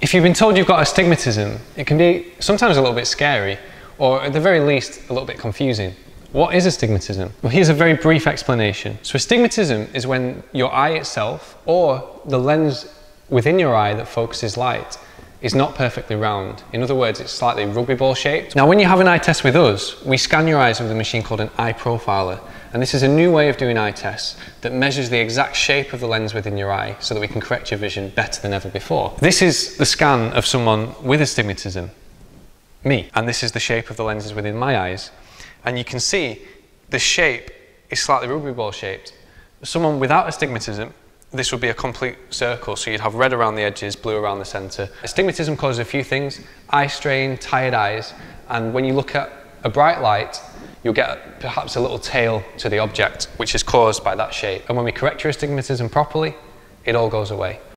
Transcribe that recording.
If you've been told you've got astigmatism, it can be sometimes a little bit scary, or at the very least, a little bit confusing. What is astigmatism? Well, here's a very brief explanation. So astigmatism is when your eye itself, or the lens within your eye that focuses light, is not perfectly round. In other words, it's slightly rugby ball shaped. Now, when you have an eye test with us, we scan your eyes with a machine called an i.Profiler. And this is a new way of doing eye tests that measures the exact shape of the lens within your eye so that we can correct your vision better than ever before. This is the scan of someone with astigmatism, me. And this is the shape of the lenses within my eyes. And you can see the shape is slightly rugby ball shaped. Someone without astigmatism, this would be a complete circle, so you'd have red around the edges, blue around the centre. Astigmatism causes a few things: eye strain, tired eyes, and when you look at a bright light, you'll get perhaps a little tail to the object, which is caused by that shape. And when we correct your astigmatism properly, it all goes away.